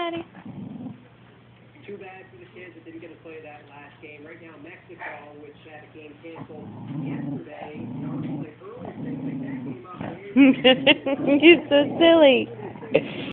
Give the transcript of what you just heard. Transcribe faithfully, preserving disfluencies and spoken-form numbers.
Laddie. Too bad for the kids that didn't get to play that last game. Right now, Mexico, which had a game canceled yesterday, you know, the earlier thing, like that game up there. You're so silly.